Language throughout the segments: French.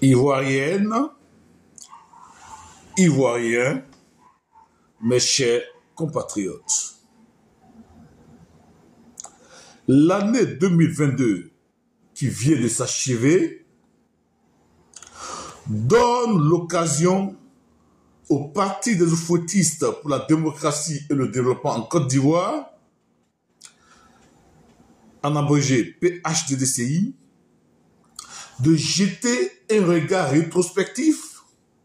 Ivoiriennes, Ivoiriens, mes chers compatriotes, l'année 2022 qui vient de s'achever donne l'occasion au Parti des oufouettistes pour la démocratie et le développement en Côte d'Ivoire, en abrégé PHDDCI, de jeter un regard rétrospectif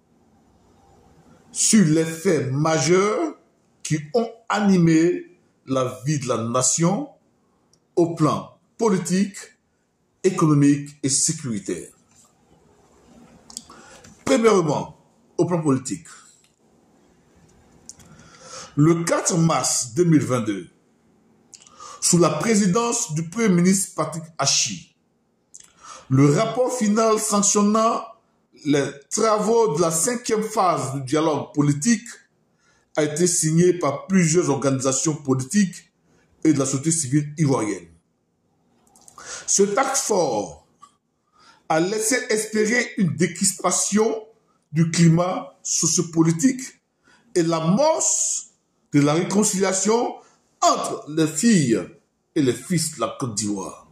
sur les faits majeurs qui ont animé la vie de la nation au plan politique, économique et sécuritaire. Premièrement, au plan politique. Le 4 mars 2022, sous la présidence du Premier ministre Patrick Achi, le rapport final sanctionnant les travaux de la 5e phase du dialogue politique a été signé par plusieurs organisations politiques et de la société civile ivoirienne. Cet acte fort a laissé espérer une décrispation du climat sociopolitique et l'amorce de la réconciliation entre les filles et les fils de la Côte d'Ivoire.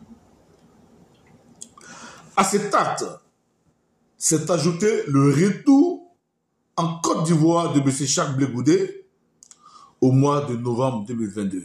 À cet acte s'est ajouté le retour en Côte d'Ivoire de M. Charles Blé Goudé au mois de novembre 2022.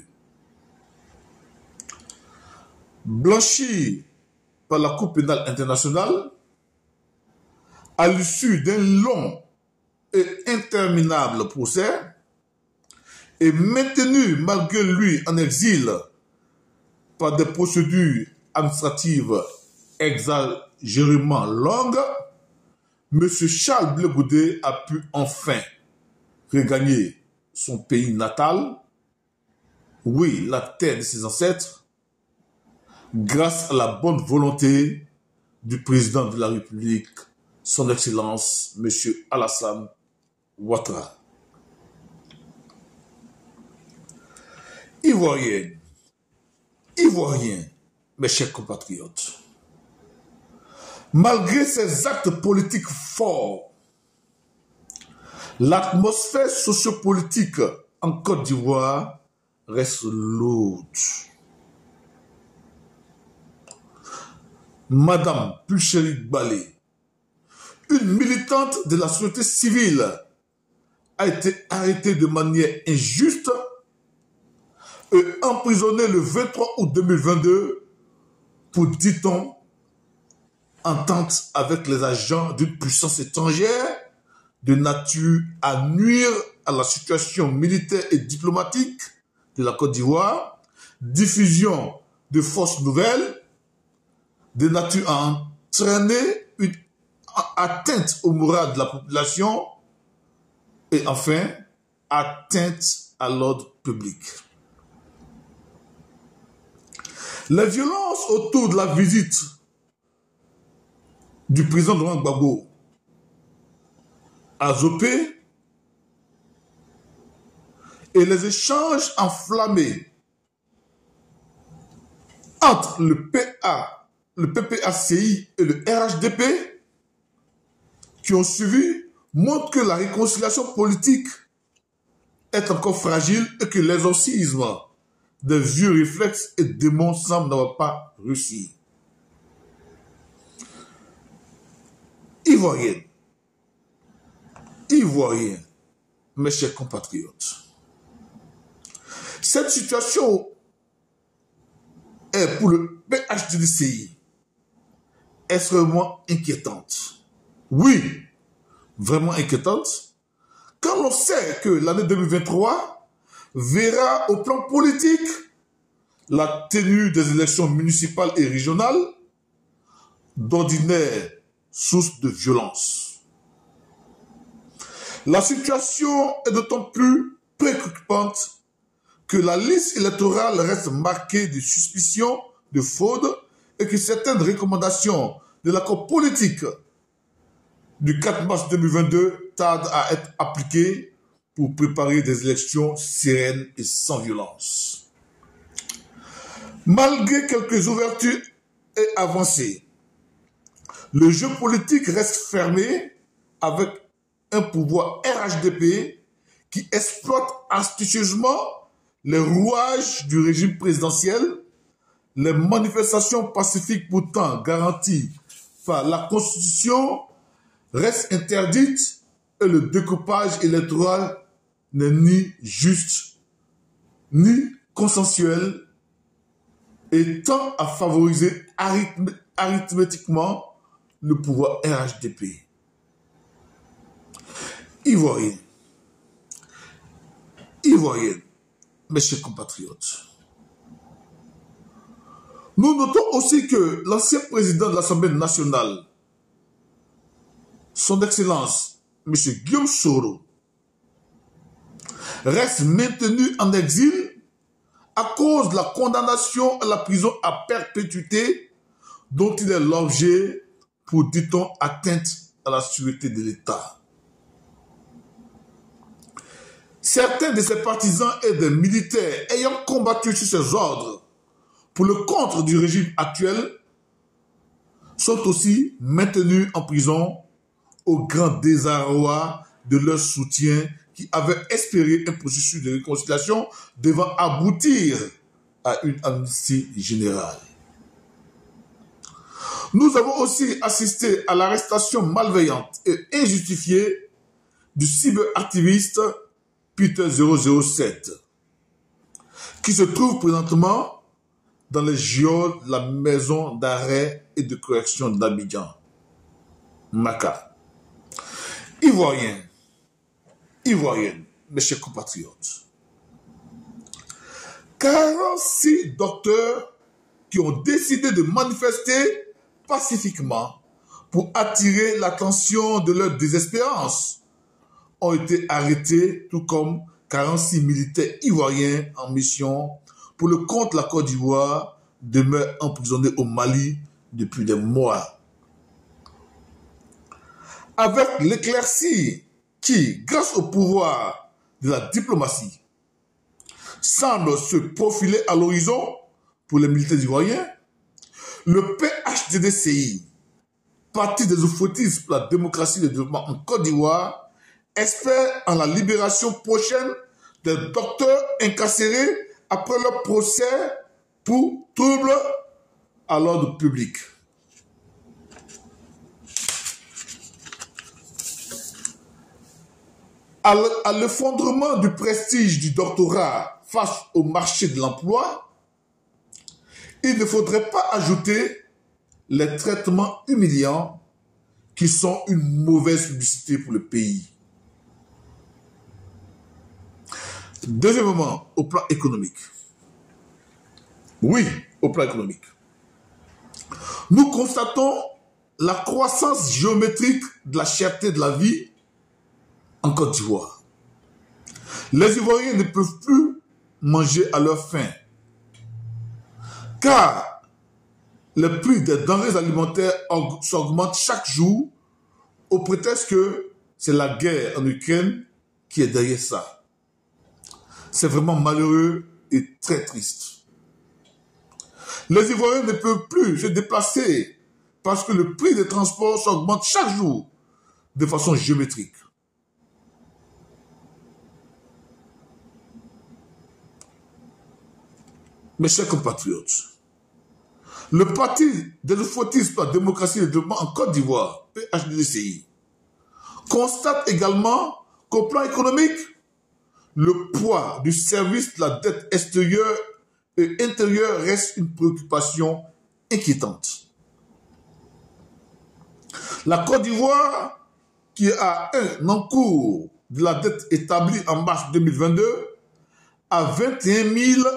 Blanchi par la Cour pénale internationale, à l'issue d'un long et interminable procès, et maintenu malgré lui en exil par des procédures administratives exagérément longues, M. Charles Blé Goudé a pu enfin regagner son pays natal, oui, la terre de ses ancêtres, grâce à la bonne volonté du président de la République, son Excellence, M. Alassane Ouattara. Ivoiriennes, Ivoiriens, mes chers compatriotes, malgré ces actes politiques forts, l'atmosphère sociopolitique en Côte d'Ivoire reste lourde. Madame Pulchéri Balé, une militante de la société civile, a été arrêtée de manière injuste et emprisonnée le 23 août 2022 pour, dit-on, entente avec les agents d'une puissance étrangère de nature à nuire à la situation militaire et diplomatique de la Côte d'Ivoire, diffusion de fausses nouvelles, de nature à entraîner une atteinte au moral de la population et enfin, atteinte à l'ordre public. Les violences autour de la visite du président Laurent Gbagbo à Zopé et les échanges enflammés entre le PPACI et le RHDP qui ont suivi montrent que la réconciliation politique est encore fragile et que l'exorcisme des vieux réflexes et démons semble n'avoir pas réussi. Ivoiriens, Ivoiriens, mes chers compatriotes, cette situation est pour le PHDDCI extrêmement inquiétante. Oui, vraiment inquiétante, quand on sait que l'année 2023 verra au plan politique la tenue des élections municipales et régionales, d'ordinaire source de violence. La situation est d'autant plus préoccupante que la liste électorale reste marquée de suspicions de fraude et que certaines recommandations de l'accord politique du 4 mars 2022 tardent à être appliquées pour préparer des élections sereines et sans violence. Malgré quelques ouvertures et avancées, Le jeu politique reste fermé avec un pouvoir RHDP qui exploite astucieusement les rouages du régime présidentiel, les manifestations pacifiques pourtant garanties par la Constitution restent interdites et le découpage électoral n'est ni juste ni consensuel et tend à favoriser arithmétiquement le pouvoir RHDP. Ivoiriens, mes chers compatriotes, nous notons aussi que l'ancien président de l'Assemblée nationale, son Excellence, M. Guillaume Soro, reste maintenu en exil à cause de la condamnation à la prison à perpétuité dont il est l'objet pour, dit-on, atteinte à la sûreté de l'État. Certains de ses partisans et des militaires ayant combattu sur ses ordres pour le contre du régime actuel sont aussi maintenus en prison au grand désarroi de leur soutien qui avait espéré un processus de réconciliation devant aboutir à une amnistie générale. Nous avons aussi assisté à l'arrestation malveillante et injustifiée du cyberactiviste Peter 007, qui se trouve présentement dans les geôles de la maison d'arrêt et de correction d'Abidjan, Maka. Ivoiriens, mes chers compatriotes, 46 docteurs qui ont décidé de manifester pacifiquement pour attirer l'attention de leur désespérance ont été arrêtés, tout comme 46 militaires ivoiriens en mission pour le compte de la Côte d'Ivoire demeurent emprisonnés au Mali depuis des mois. Avec l'éclaircie qui, grâce au pouvoir de la diplomatie, semble se profiler à l'horizon pour les militaires ivoiriens, le PHDDCI, Parti des Oufouettistes pour la démocratie et le développement en Côte d'Ivoire, espère en la libération prochaine des docteurs incarcérés après leur procès pour trouble à l'ordre public. À l'effondrement du prestige du doctorat face au marché de l'emploi, il ne faudrait pas ajouter les traitements humiliants qui sont une mauvaise publicité pour le pays. Deuxièmement, au plan économique. Oui, au plan économique. Nous constatons la croissance géométrique de la cherté de la vie en Côte d'Ivoire. Les Ivoiriens ne peuvent plus manger à leur faim, car le prix des denrées alimentaires s'augmente chaque jour au prétexte que c'est la guerre en Ukraine qui est derrière ça. C'est vraiment malheureux et très triste. Les Ivoiriens ne peuvent plus se déplacer parce que le prix des transports s'augmente chaque jour de façon géométrique. Mes chers compatriotes, le Parti des Oufouettistes pour la démocratie et le développement en Côte d'Ivoire, PHDDCI, constate également qu'au plan économique, le poids du service de la dette extérieure et intérieure reste une préoccupation inquiétante. La Côte d'Ivoire, qui a un encours de la dette établie en mars 2022 à 21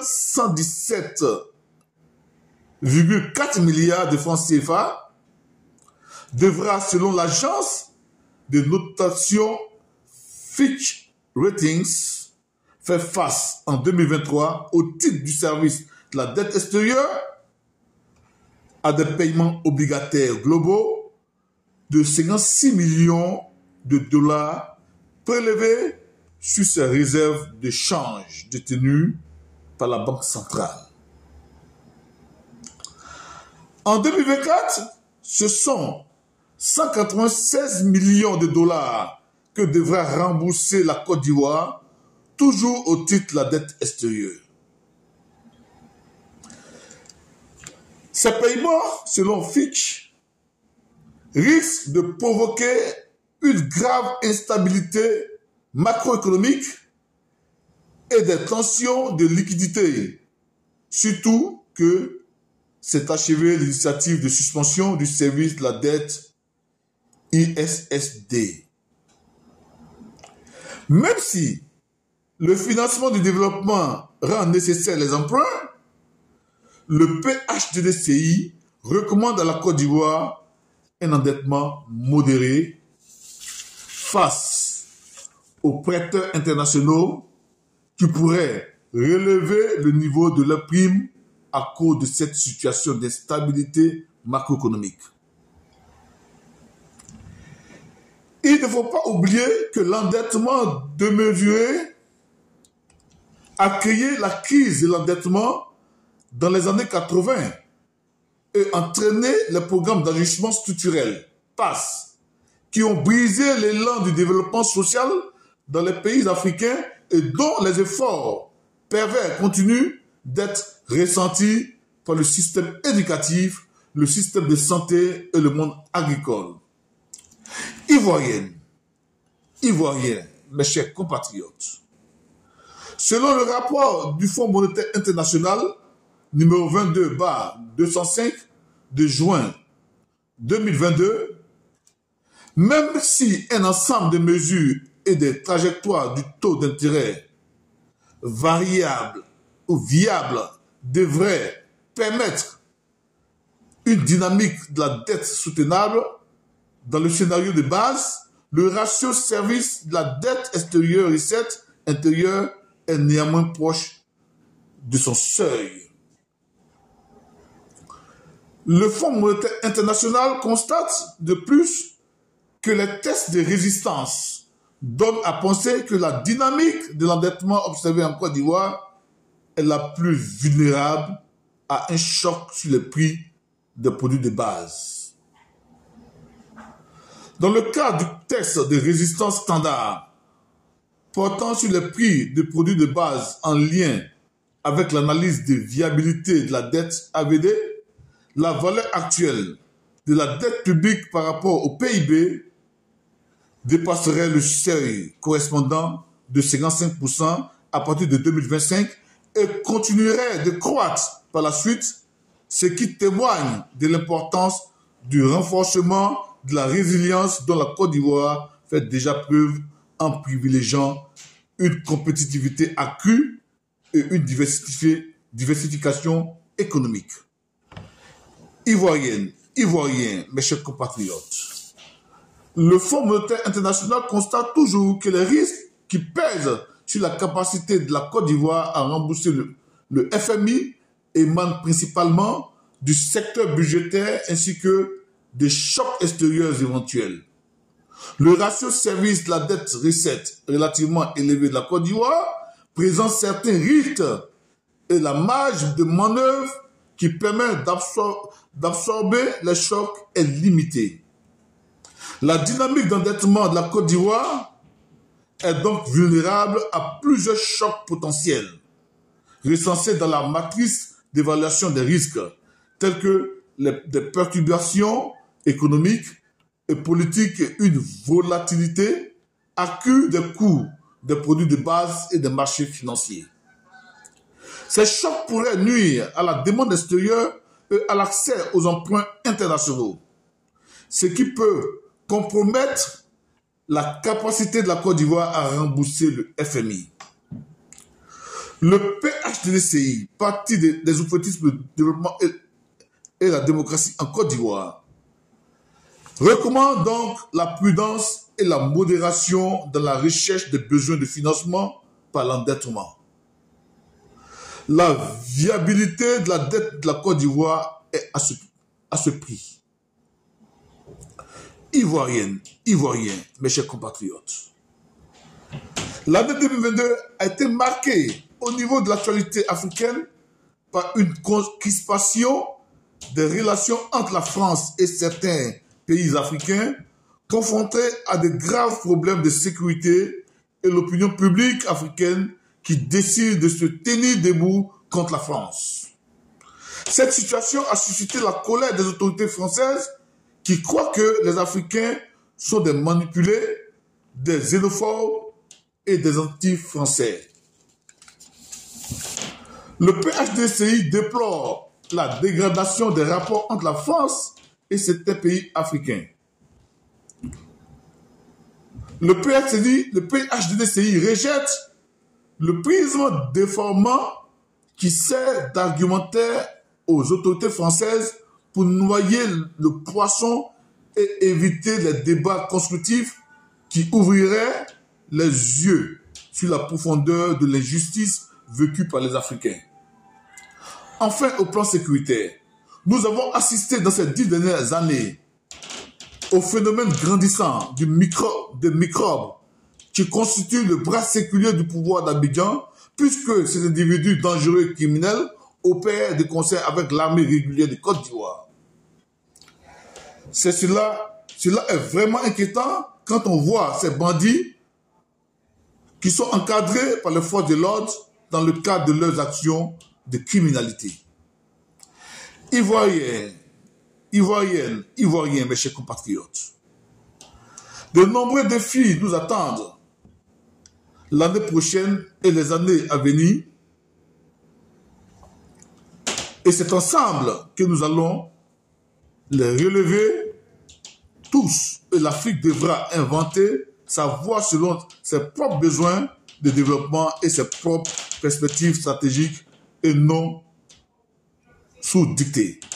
117,4 milliards de francs CFA, devra, selon l'agence de notation Fitch Ratings, faire face en 2023 au titre du service de la dette extérieure à des paiements obligataires globaux de 56 millions de dollars prélevés sur ses réserves de change détenues par la Banque centrale. En 2024, ce sont 196 millions de dollars que devra rembourser la Côte d'Ivoire, toujours au titre de la dette extérieure. Ces paiements, selon Fitch, risquent de provoquer une grave instabilité macroéconomique et des tensions de liquidité, surtout que s'est achevée l'initiative de suspension du service de la dette ISSD. Même si le financement du développement rend nécessaire les emprunts, le PHTDCI recommande à la Côte d'Ivoire un endettement modéré face aux prêteurs internationaux qui pourraient relever le niveau de leur prime à cause de cette situation d'instabilité macroéconomique. Il ne faut pas oublier que l'endettement démesuré a créé la crise de l'endettement dans les années 80 et entraîné les programmes d'ajustement structurel, PAS, qui ont brisé l'élan du développement social dans les pays africains et dont les efforts pervers continuent d'être ressentis par le système éducatif, le système de santé et le monde agricole. Ivoiriens, mes chers compatriotes, selon le rapport du Fonds monétaire international numéro 22/205 de juin 2022, même si un ensemble de mesures et des trajectoires du taux d'intérêt variable ou viable devraient permettre une dynamique de la dette soutenable, dans le scénario de base, le ratio service de la dette extérieure recette intérieure est néanmoins proche de son seuil. Le Fonds monétaire international constate de plus que les tests de résistance donnent à penser que la dynamique de l'endettement observé en Côte d'Ivoire est la plus vulnérable à un choc sur les prix des produits de base. Dans le cas du test de résistance standard portant sur les prix des produits de base en lien avec l'analyse de viabilité de la dette AVD, la valeur actuelle de la dette publique par rapport au PIB dépasserait le seuil correspondant de 55% à partir de 2025 et continuerait de croître par la suite, ce qui témoigne de l'importance du renforcement de la résilience dont la Côte d'Ivoire fait déjà preuve en privilégiant une compétitivité accrue et une diversification économique. Ivoiriens, mes chers compatriotes, le Fonds monétaire international constate toujours que les risques qui pèsent sur la capacité de la Côte d'Ivoire à rembourser le FMI émanent principalement du secteur budgétaire ainsi que des chocs extérieurs éventuels. Le ratio service de la dette recette relativement élevé de la Côte d'Ivoire présente certains risques et la marge de manœuvre qui permet d'absorber les chocs est limitée. La dynamique d'endettement de la Côte d'Ivoire est donc vulnérable à plusieurs chocs potentiels recensés dans la matrice d'évaluation des risques, tels que des perturbations économiques et politiques et une volatilité accrue des coûts des produits de base et des marchés financiers. Ces chocs pourraient nuire à la demande extérieure et à l'accès aux emprunts internationaux, ce qui peut compromettre la capacité de la Côte d'Ivoire à rembourser le FMI. Le PHTDCI, parti des objectifs de développement et la démocratie en Côte d'Ivoire, recommande donc la prudence et la modération dans la recherche des besoins de financement par l'endettement. La viabilité de la dette de la Côte d'Ivoire est à ce prix. Ivoiriens, mes chers compatriotes, l'année 2022 a été marquée au niveau de l'actualité africaine par une crispation des relations entre la France et certains pays africains confrontés à de graves problèmes de sécurité et l'opinion publique africaine qui décide de se tenir debout contre la France. Cette situation a suscité la colère des autorités françaises qui croient que les Africains sont des manipulés, des xénophobes et des anti-français. Le PHDCI déplore la dégradation des rapports entre la France et certains pays africains. Le PHDCI rejette le prisme déformant qui sert d'argumentaire aux autorités françaises pour noyer le poisson et éviter les débats constructifs qui ouvriraient les yeux sur la profondeur de l'injustice vécue par les Africains. Enfin, au plan sécuritaire, nous avons assisté dans ces 10 dernières années au phénomène grandissant des microbes qui constituent le bras séculier du pouvoir d'Abidjan, puisque ces individus dangereux et criminels opèrent de concert avec l'armée régulière de Côte d'Ivoire. Cela est vraiment inquiétant quand on voit ces bandits qui sont encadrés par les forces de l'ordre dans le cadre de leurs actions de criminalité. Ivoiriens, mes chers compatriotes, de nombreux défis nous attendent l'année prochaine et les années à venir. Et c'est ensemble que nous allons les relever tous. Et l'Afrique devra inventer sa voie selon ses propres besoins de développement et ses propres perspectives stratégiques et non sous dictée.